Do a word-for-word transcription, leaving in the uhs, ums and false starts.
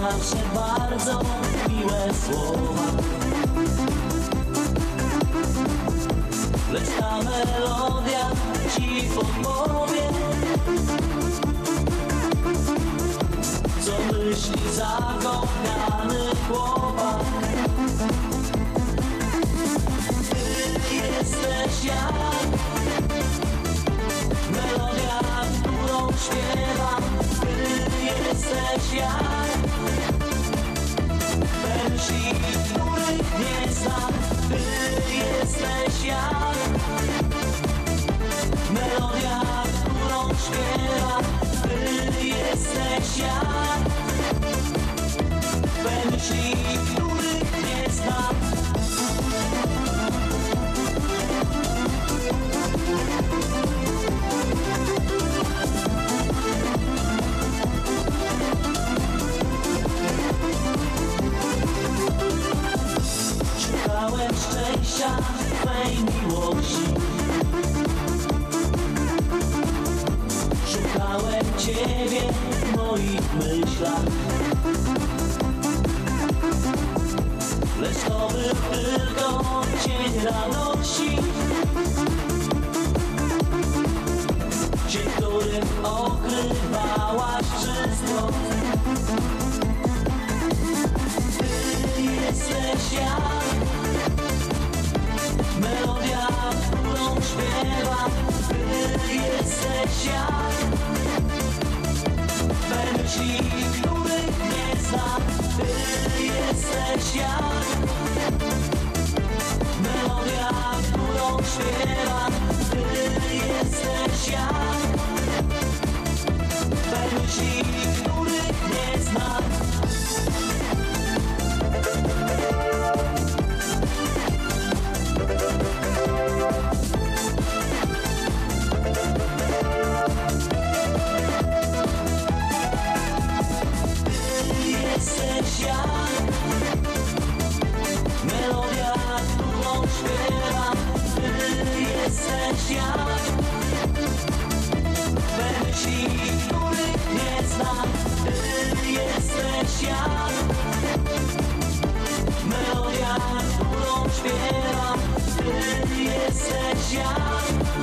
zawsze bardzo miłe słowa, lecz ta melodia ci podpowie, co myśli zakochany chłopak. Ty jesteś jak melodia, którą śpiewam. Ty jesteś jak myśli, których nie znam. Ty jesteś jak melodia, którą śpiewam. Ty jesteś jak myśli, których nie znam. Szukałem szczęścia Twej miłości, szukałem Ciebie w moich myślach, lecz to był tylko cień radości, cień, którym okrywałaś wszystko. Ty jesteś jak melodia, którą śpiewam. Ty jesteś jak we myśli, których nie znam. Ty jesteś jak melodia, którą śpiewam. Ty jesteś jak we myśli, których nie znam. Jesteś jak melodia, którą śpiewam. Ty jesteś jak we myśli, których nie znam. Ty jesteś jak melodia, którą śpiewam. Ty jesteś jak